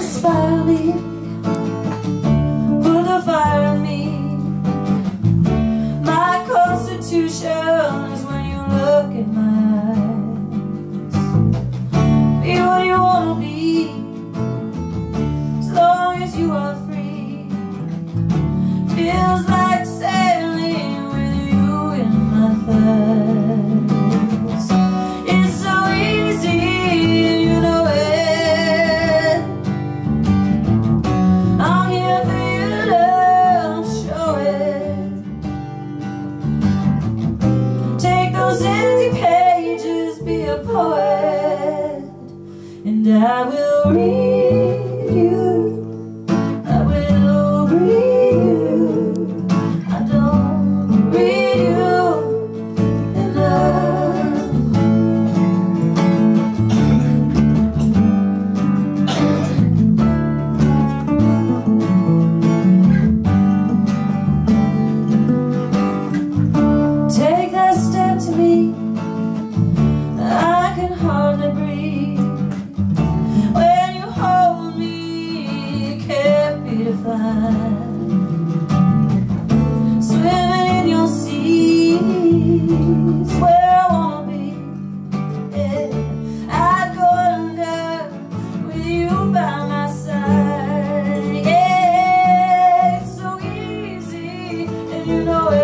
inspire me, put the fire in me. My constitution is when you look in my eyes. Be what you wanna be, as long as you are free. Feels like sailing with you in my thighs. It's so easy, and you know it. I'm here for you, love, show it. Take those empty pages, be a poet, and I will read you. I will read you. I don't read you enough. Take that step to me, I can hardly breathe. When you hold me, it can't be defined. Swimming in your seas, where I wanna be. Yeah, I'd go under with you by my side. Yeah, it's so easy, and you know it.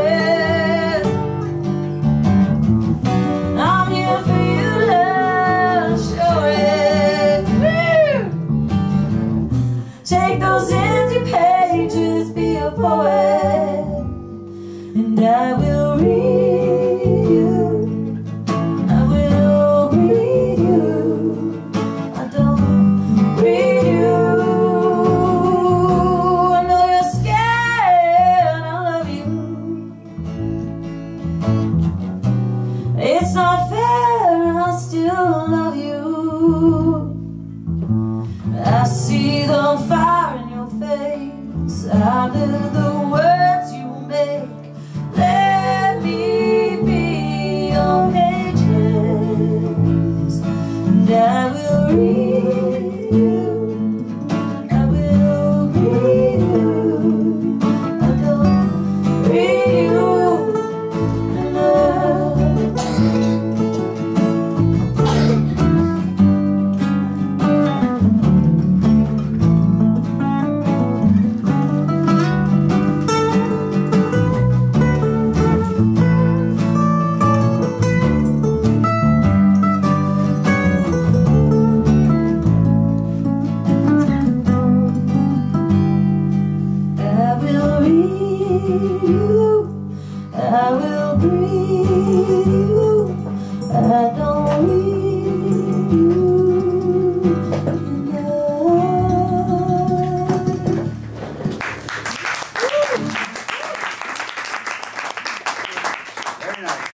I'm here for you, love, show it. Woo! Take those empty pages, be a poet, and I will read you. I will read you. I don't read you. I know you're scared, I love you. It's not fair, I still love you. I see the fire in your face, I live the words you make. Let me be your pages, and I will read you. I will read you. I don't read you enough. I will breathe you. I don't